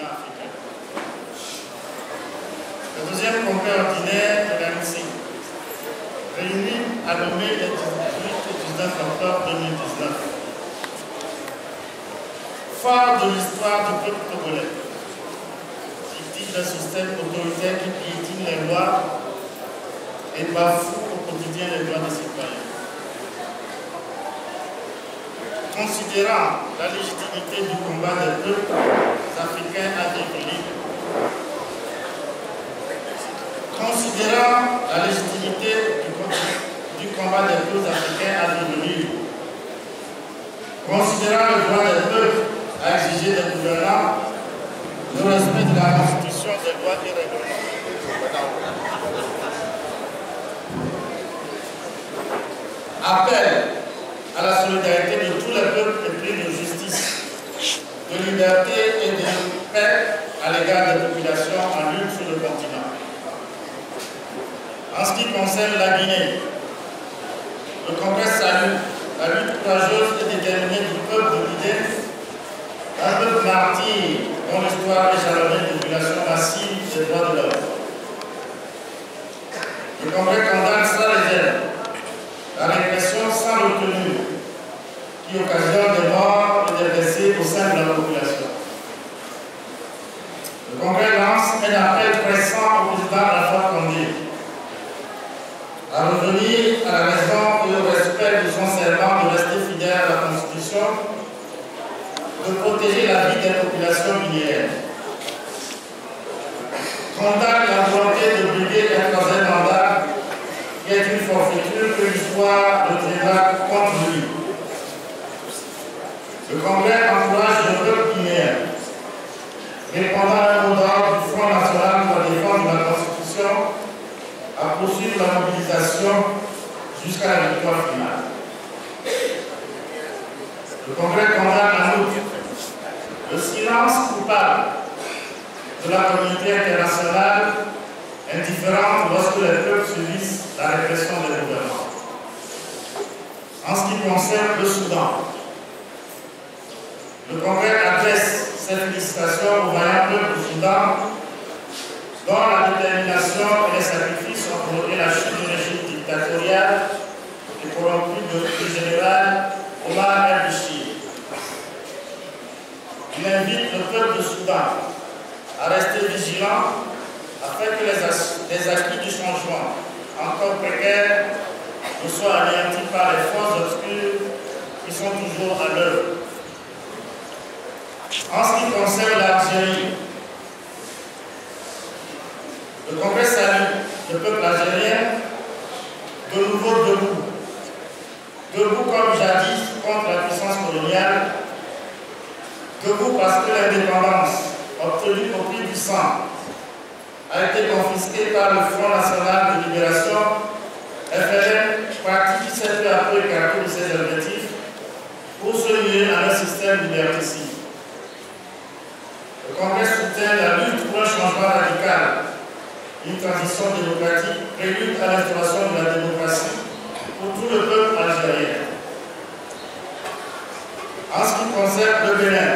continent africain. Le deuxième congrès ordinaire de l'ANSI, réuni à Lomé les 18 et 19 octobre 2019. Phare de l'histoire du peuple togolais, victime d'un système autoritaire qui piétine les lois et bafoue au quotidien les droits des citoyens. Considérant la légitimité du combat des peuples africains à devenir, considérant la légitimité du combat des peuples africains à devenir, considérant le droit des peuples à exiger des gouvernants le respect de la Constitution, des lois et règlements. Appel à la solidarité de tous les peuples épris de justice, de liberté et de paix à l'égard des populations en lutte sur le continent. En ce qui concerne la Guinée, le Congrès salue la lutte courageuse et déterminée du peuple de Guinée, un peuple martyr dont l'histoire est jalonnée de violations massives des droits de l'homme. Le Congrès condamne sans réserve la répression sans retenue qui occasionne des morts et des blessés au sein de la population. Le Congrès lance un appel pressant au président Alpha Condé à revenir à la raison et au respect de son serment de rester fidèle à la Constitution, de protéger la vie des populations guinéennes. Condamne la volonté de briguer un troisième mandat qui est une forfaiture que l'histoire retiendra contre lui. Le Congrès encourage le peuple guinéen, répondant à un mot d'ordre du Front national pour la défense de la Constitution, à poursuivre la mobilisation jusqu'à la victoire finale. Le Congrès condamne en outre le silence coupable de la communauté internationale indifférente lorsque les peuples subissent la répression des gouvernements. En ce qui concerne le Soudan, le Congrès adresse ses félicitations au vaillant peuple du Soudan dont la détermination et les sacrifices ont provoqué la chute du régime dictatorial et corrompu du général Omar el-Béchir. Il invite le peuple du Soudan à rester vigilant afin que les acquis du changement, encore précaires, ne soient anéantis par les forces obscures qui sont toujours à l'œuvre. En ce qui concerne l'Algérie, le Congrès salue le peuple algérien de nouveau debout. Debout comme jadis contre la puissance coloniale, debout parce que l'indépendance obtenue au prix du sang a été confisquée par le Front national de libération, FLN, parti qui s'est peu à peu écarté de ses objectifs pour se lier à un système liberticide. Le Congrès soutient la lutte pour un changement radical, une transition démocratique, prélude à l'instauration de la démocratie pour tout le peuple algérien. En ce qui concerne le Bénin,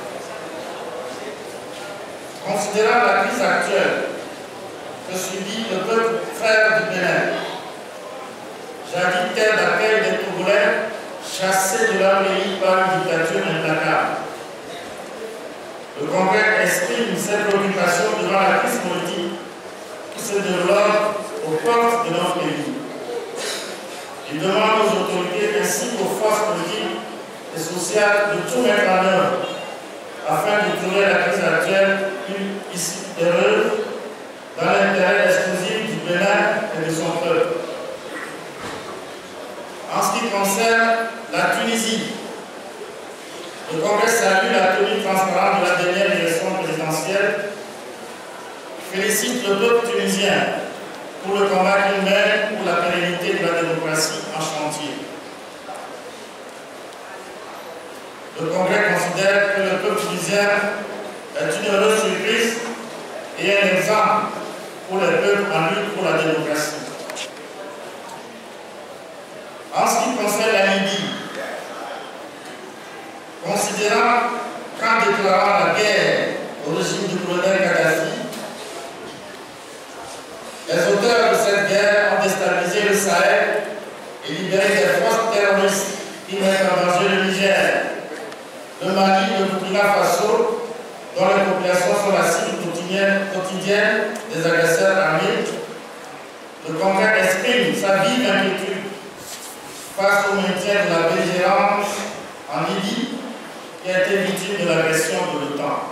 considérant la crise actuelle que subit le peuple frère du Bénin, jadis terre d'accueil des Togolais chassés de leur pays par une dictature implacable. Le Congrès exprime ses préoccupations devant la crise politique qui se développe aux portes de notre pays. Il demande aux autorités ainsi qu'aux forces politiques et sociales de tout mettre en œuvre afin de trouver la crise actuelle une issue heureuse dans l'intérêt exclusif du Bénin et de son peuple. En ce qui concerne la Tunisie, le Congrès salue la tenue transparente de la dernière élection présidentielle, félicite le peuple tunisien pour le combat qu'il mène pour la pérennité de la démocratie en chantier. Le Congrès considère que le peuple tunisien est une heureuse surprise et un exemple pour les peuples en lutte pour la démocratie. En ce qui concerne la Libye, considérant qu'en déclarant la guerre au régime Burkina Faso, dont les populations sont la cible quotidienne des agresseurs armés, le Congrès exprime sa vive inquiétude face au maintien de la belligérance en Libye, qui a été victime de l'agression de l'OTAN.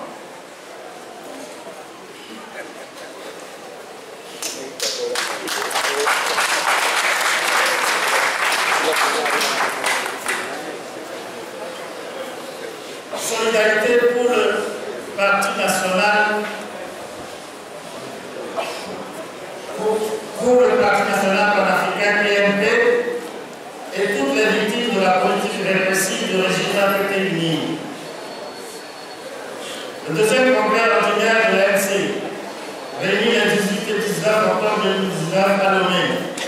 Solidarité pour le Parti national, pour le Parti national panafricain PNP et toutes les victimes de la politique répressive du régime APT-UNI. Le deuxième congrès ordinaire de l'ANC, réuni les 18 et 19 octobre 2019 à Lomé,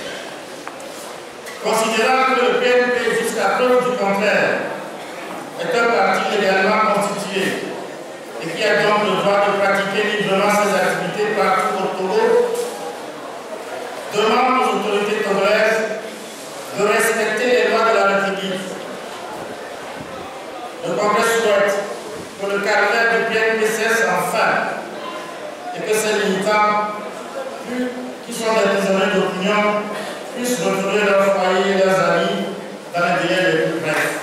considérant que le PNP, jusqu'à preuve du contraire, est un parti légalement constitué et qui a donc le droit de pratiquer librement ses activités partout au Togo, demande aux autorités togolaises de respecter les lois de la République. Le Congrès souhaite que le caractère du PNP cesse enfin et que ces militants, qui sont des prisonniers d'opinion, puissent retrouver leurs foyers et leurs amis dans les délais les plus brefs.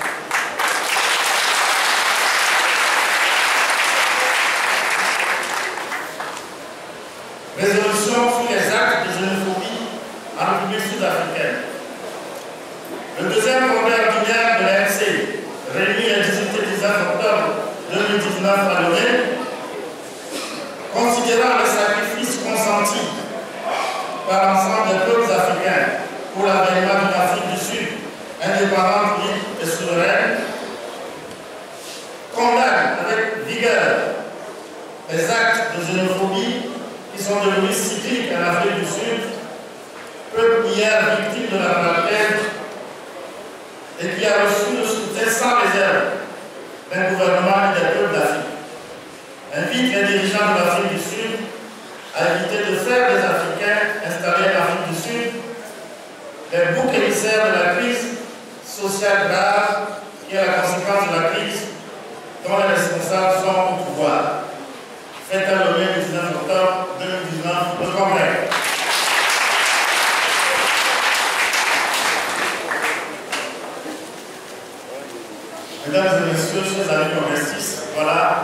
Résolution sur les actes de xénophobie en République sud-africaine. Le deuxième congrès ordinaire de l'ANC, réuni le 18 et 19 octobre 2019 à Lomé, considérant les sacrifices consentis par l'ensemble des peuples africains pour l'avènement d'une Afrique du Sud indépendante, libre et souveraine, condamne avec vigueur les actes de xénophobie qui sont devenus cycliques en Afrique du Sud, peuple hier victime de l'apartheid et qui a reçu le soutien sans réserve d'un gouvernement et des peuples d'Afrique. Invite les dirigeants de l'Afrique du Sud à éviter de faire des Africains installés en Afrique du Sud les boucs émissaires de la crise sociale grave qui est la conséquence de la crise dont les responsables sont au pouvoir. Faites à Lomé le 19 octobre 2019, le Congrès. Mesdames et messieurs, chers amis congressistes, voilà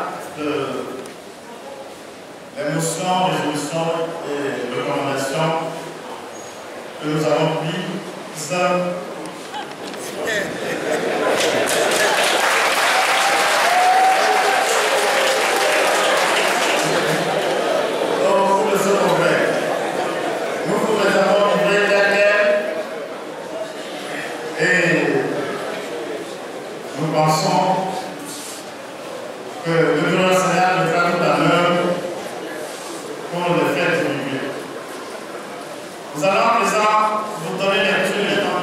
les motions, résolutions et recommandations que nous avons prises. Pour le second congrès, nous vous les avons livrés telles et nous pensons que le bureau national mettra tout en œuvre pour le faire diminuer. Nous allons à présent vous donner lecture en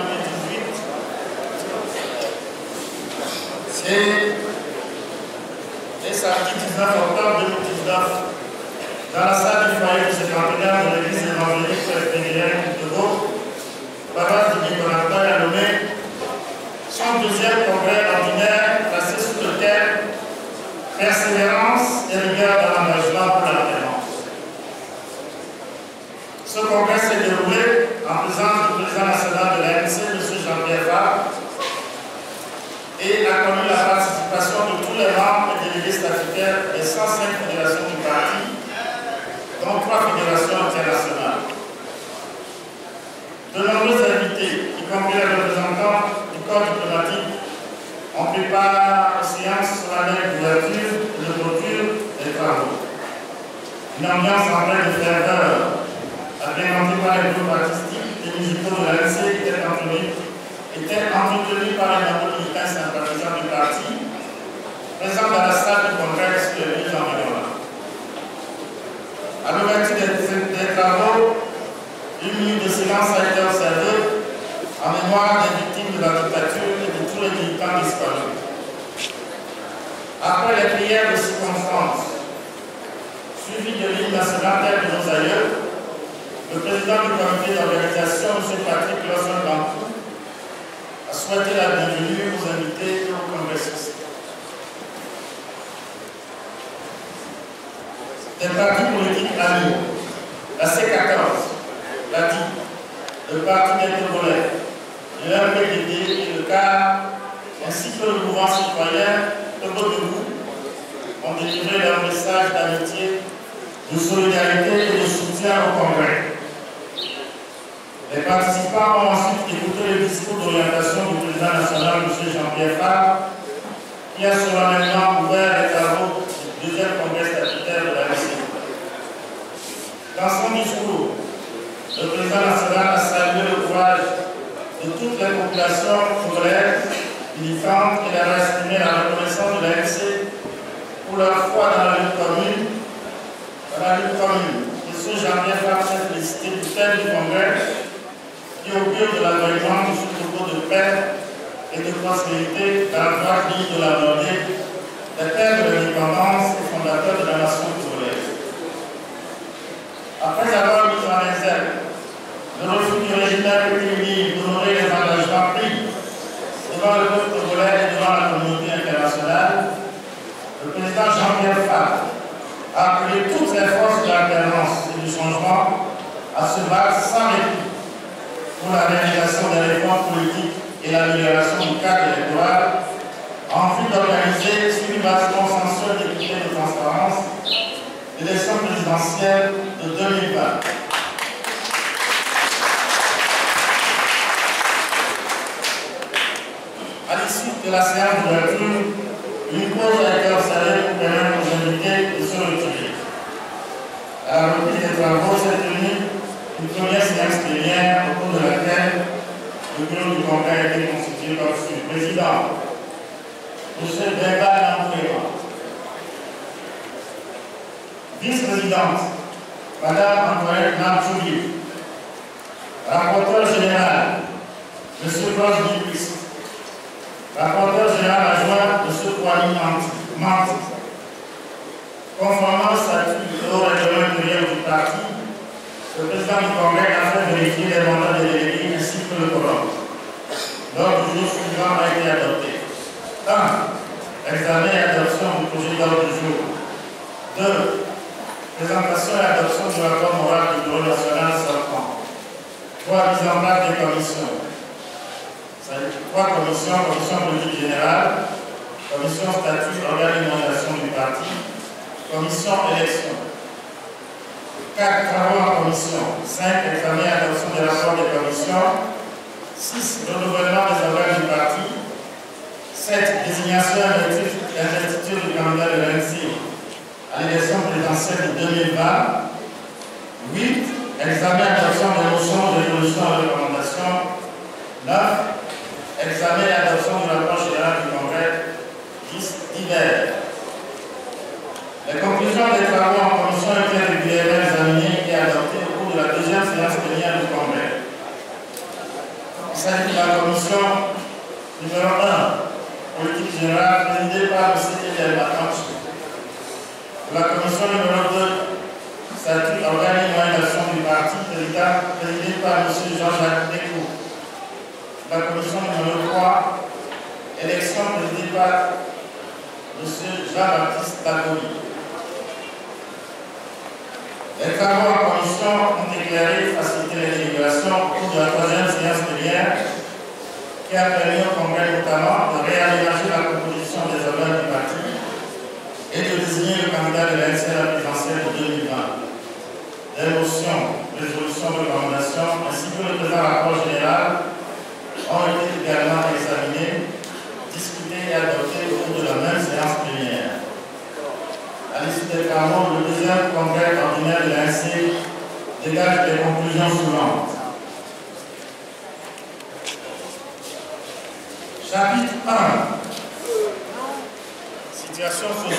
2018 et samedi 19 octobre 2019 dans la salle du foyer du secrétariat de l'église évangélique presbytérienne de Togo, paroisse de Nicolas à Lomé, son deuxième congrès ordinaire placé sous le thème Persévérance et rigueur dans l'engagement pour l'alternance. Ce congrès s'est déroulé en présence du président national de l'ANC, M. Jean-Pierre Fabre, et a connu la participation de tous les membres et délégués statutaires des 105 fédérations du parti, dont 3 fédérations internationales. De nombreux invités, y compris les représentants du corps diplomatique, ont pris part aux séances solennelles d'ouverture et de clôture des travaux. Une ambiance empreinte de ferveur, agrémentée par les groupes artistiques et musicaux de l'ANC était entretenue par les nombreux militants sympathisants du parti, présents dans la salle du congrès sur les lieux environnants. À l'ouverture des travaux, une minute de silence a été observée en mémoire des victimes de la dictature et de tous les militants disparus. Après les prières de circonstance, suivies de l'hymne national tel de nos aïeux, le président du comité d'organisation, M. Patrick Lawson-Bantou, a souhaité la bienvenue aux invités et aux congressistes. des partis politiques amis, la C14, la DIC, le Parti des Congolais, le MPDD et le CAR, ainsi que le mouvement citoyen Togo Debout, ont délivré leur message d'amitié, de solidarité et de soutien au Congrès. Les participants ont ensuite écouté le discours d'orientation du président national, M. Jean-Pierre Fabre, qui a solennellement ouvert les travaux du deuxième congrès statutaire de la RC. Dans son discours, le président national a salué le courage de toutes les populations congolaises militantes et leur a exprimé la reconnaissance de la RC pour leur foi dans la lutte commune. M. Jean-Pierre Fabre s'est félicité du thème du congrès qui augure de l'avènement de ce propos de paix et de prospérité dans la droite ligne de la volonté des pères de l'indépendance et fondateurs de la nation congolaise. Après avoir mis en exergue le refus du régime républicain d'honorer les engagements pris devant le peuple congolais et devant la communauté internationale, le président Jean-Pierre Fabre a appelé toutes les forces de l'alternance et du changement à se battre sans répit pour la réalisation des réformes politiques et l'amélioration du cadre électoral en vue d'organiser sur une base consensuelle d'équité et de transparence l'élection présidentielle de 2020. À l'issue de la séance d'ouverture, une pause a été observée pour permettre aux invités de se retirer. À la reprise des travaux s'est tenue une première séance plénière au cours de laquelle le bureau du congrès a été constitué par le président, M. Bemba Namouéma, vice-présidente, Mme Antoinette Namchouli, rapporteur général, M. Georges Dupuis, rapporteur général adjoint, M. Kwame Manti. Conformément au statut de haut règlement intérieur du parti, le président du congrès a fait vérifier les mandats des délégués ainsi que le quorum. L'ordre du jour suivant a été adopté. 1. Examen et adoption du projet d'ordre du jour. 2. Présentation et adoption du rapport moral du bureau national sortant. 3. Mise en place des commissions. 3 commissions, commission politique générale, commission statut, organe de nomination du parti, commission élection. 4. Travaux en commission. 5. Examen et adoption des rapports des commissions. 6. Renouvellement des organes du parti. 7. Désignation et investiture du candidat de l'ANC à l'élection présidentielle de 2020. 8. Examen et adoption des motions de résolution et recommandations. 9. Examen et adoption du rapport général du congrès. 10. Divers. Les conclusions des travaux en commission ont été régulièrement examinées et adoptées au cours de la deuxième séance plénière du congrès. Il s'agit de la commission numéro 1, politique générale, présidée par M. Eliel Matanche. La commission numéro 2, statut, organe et nomination du parti, présidée par M. Jean-Jacques Découx. La commission numéro 3, élection, présidée par M. Jean-Baptiste Tagoli. Les travaux en commission ont éclairé et facilité l'intégration au cours de la troisième séance plénière qui a permis au congrès notamment de réaménager la composition des organes du parti et de désigner le candidat de l'ANC à la présidentielle de 2020. Des motions, résolutions, recommandations ainsi que le présent rapport général ont été également examinés, discutés et adoptés au cours de la même séance plénière. À l'issue des travaux, le deuxième congrès ordinaire de l'ANC dégage les conclusions suivantes. Chapitre 1. Situation